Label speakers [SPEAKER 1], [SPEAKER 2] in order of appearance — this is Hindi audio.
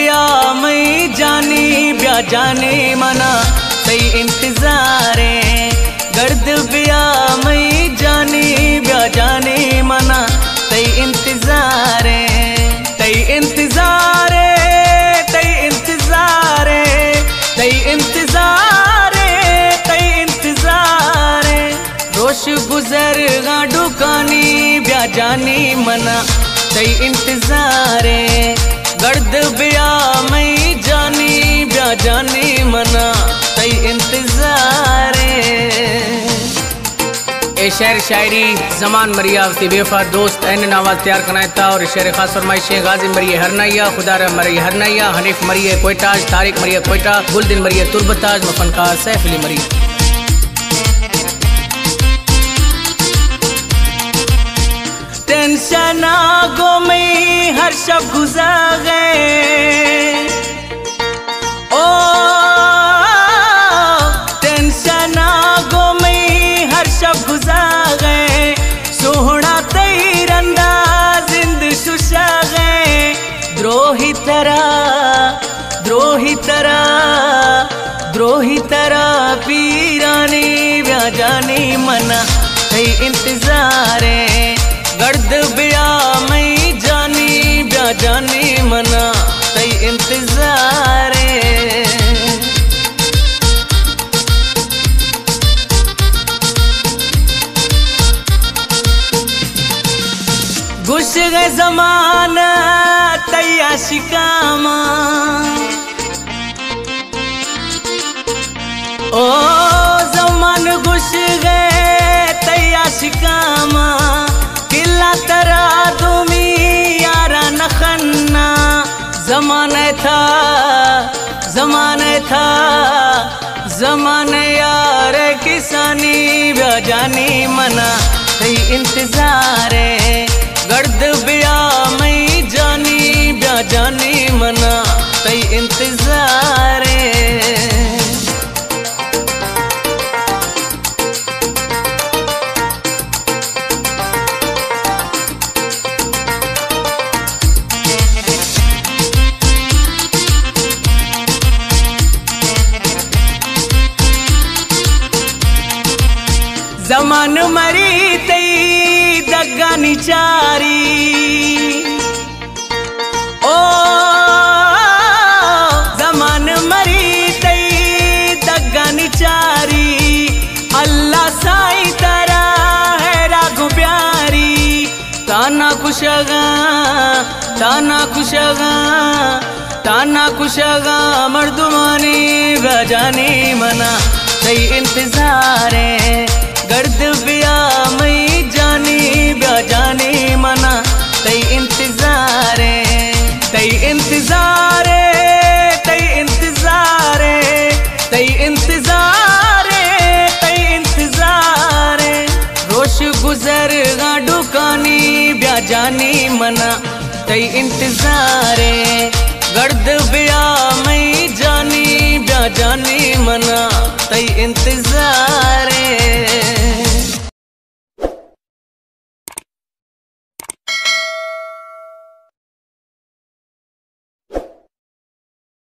[SPEAKER 1] बिया मई जानी ब्या जाने मना तई इंतजारे गर्द बिया मई जानी ब्या जाने मना तई इंतजारे तई इंतजारे तई इंतजारे तई इंतजारे तई इंतजारे रोश गुजर गाडू कानी ब्या जानी मना तई इंतजारे गर्द बिया मई जानी ब्या जानी मना तई इंतजारे। ए शेर शायरी जमान मरिया वती बेफा दोस्त एन नवाज तैयार कनायता और शेर खास फरमाइशें गाजी मरिए हरनाइया खुदार मरिए हरनाइया हनीफ मरिए कोयटाज तारिक मरिए कोयटा गुलदिन मरिए तुर्बताज मफनकार सैफ अली मरिए। टेंशन गो में हर शब गुजर गए ओ टेंशन गो में हर शब गुजर गए सोहना तई रंदा जिंद शुशा गए द्रोही तरह पीरानी ब्या जानी मना तई इंतजारे गर्द बिया मई जानी ब्या जानी मना तई इंतजारे। गुश गए जमाना तई आशिकामा ओ जमान गुश गए तई आशिकामा किला तरा तुमी यारा नखन्ना जमाने यार किसानी ब्या जानी मना तई इंतजारे गर्द बिया मई जानी ब्या जानी मना तई इंतजारे। जमान मरी तई दगानी चारी ओ जमान मरी तई दगानी चारी अल्लाह साई तारा है रागो प्यारी ताना कुशगा मर्दुमानी बजानी मना तई इंतजारे गर्द बिया मई जानी ब्या जानी मना तई इंतजारे तई इंतजारे तई इंतजारे तई इंतजारे तई इंतजारे रोश गुजर गाडू कानी ब्या जानी मना तई इंतजारे गर्द बिया मई जानी ब्या जानी मना तई इंतजारे।